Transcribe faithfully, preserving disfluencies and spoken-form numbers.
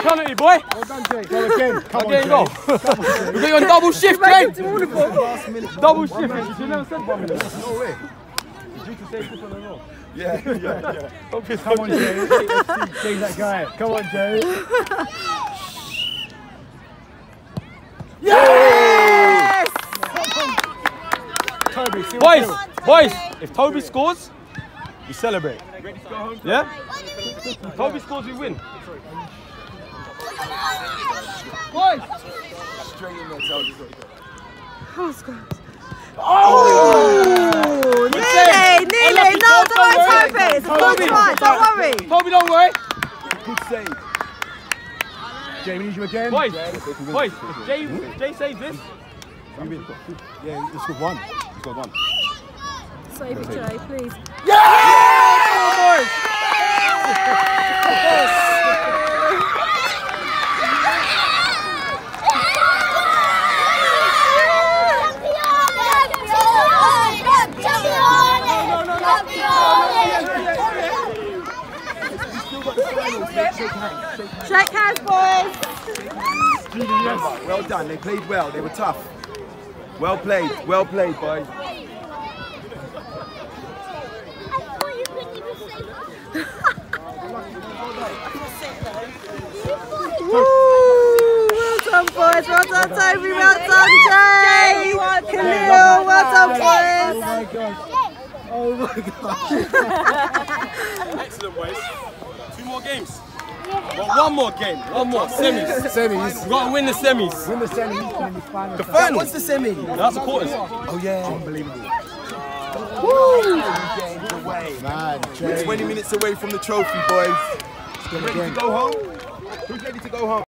penalty, boy. Well done, Jay. Go again. Come on, There you Jay. go. We're going on double shift, Jay. Double shift. You never said one minute. No way. Did you say this one as well? Yeah, yeah, yeah. Okay, Come on, Jay. Jay's that guy. Come on, Jay. Yes! Toby, Boys, boys, if Toby scores, we celebrate. Yeah? If Toby scores, we win. Boys! Straight in there, Toby. Oh, nearly, nearly. No, don't worry, Toby. It's a good try, don't worry. Toby, don't worry. Good save. Jay, we need you again. Boys, Jay, boys, if Jay, if Jay saves this, yeah, it's got one. It's got one. Save it, Jay, please. yeah! Shake hands, boys. Well done. They played well. They were tough. Well played. Well played, boys. Woo! Well done, boys. Well done, Toby. Well done, Jay. Khalil. Well done, boys. Oh my gosh. Excellent, boys. Two more games. Well, one more game. One more. Semis. Semis. We've got to win the semis. Win the semis and the final. The final. What's the semi? That's the quarters. Oh yeah. Unbelievable. Woo! Games away. Man, Jay. twenty minutes away from the trophy, boys. Ready to go home? Who's ready to go home?